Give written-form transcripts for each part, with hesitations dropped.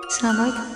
Assalamualaikum.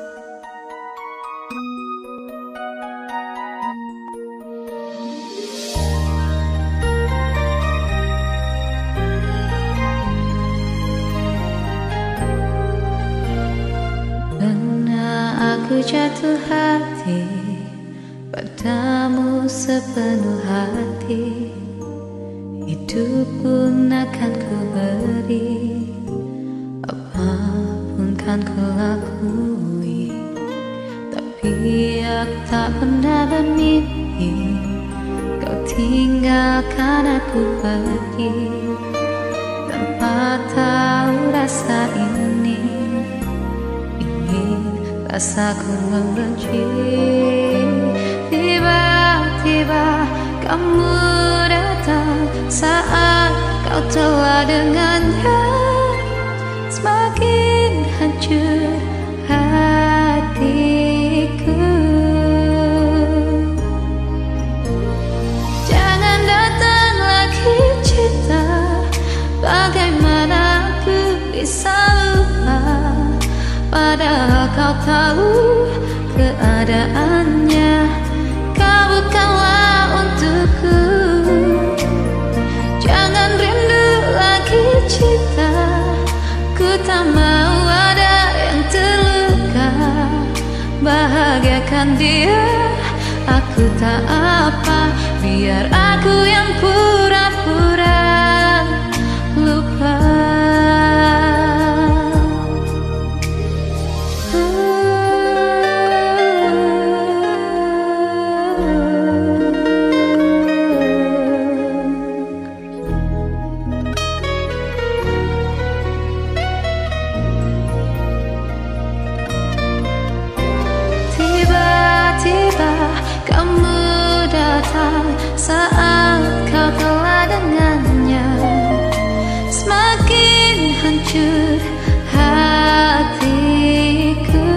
Pernah aku jatuh hati padamu sepenuh hati. Hidup pun akan ku beri, apapun kan ku lakui. Tapi aku tak pernah bermimpi kau tinggalkan aku pergi. Tanpa tahu rasa ini, ingin rasaku membenci. Tiba-tiba kamu datang saat kau telah dengannya. Semakin hancur hatiku. Jangan datang lagi cinta, bagaimana aku bisa lupa, padahal kau tahu keadaannya. Kau bukanlah untukku. Jangan rindu lagi cinta, ku tak mau ada yang terluka. Bahagiakan dia, aku tak apa. Biar aku yang pura-pura lupa. Kamu datang saat kau telah dengannya. Semakin hancur hatiku.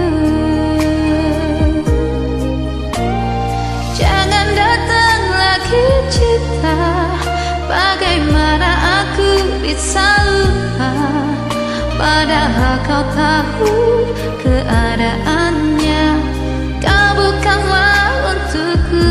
Jangan datang lagi cinta, bagaimana aku bisa lupa, padahal kau tahu keadaannya. Kau bukanlah untukku.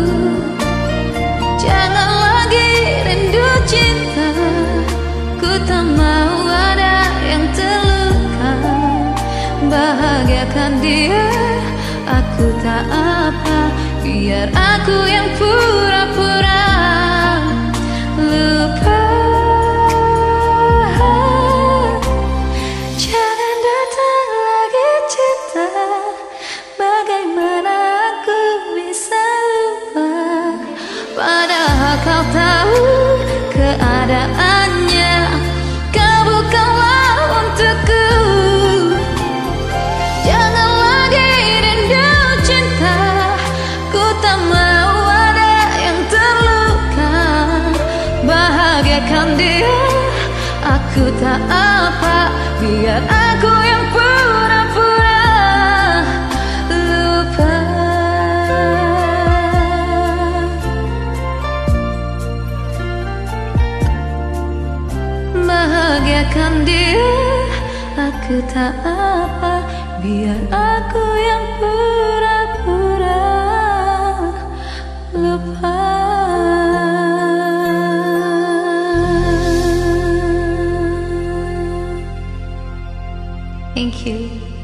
Jangan lagi rindu cinta, ku tak mau ada yang terluka. Bahagiakan dia, aku tak apa. Biar aku yang pura-pura lupa. Jangan datang lagi cinta, bagaimana aku bisa lupa, padahal kau tahu keadaannya. Kau bukanlah untukku. Jangan lagi rindu cinta, ku tak mau ada yang terluka. Bahagiakan dia, aku tak apa. Biar aku yang pura-pura lupa. Bahagiakan dia, aku tak apa. Biar aku yang pura-pura lupa. Thank you.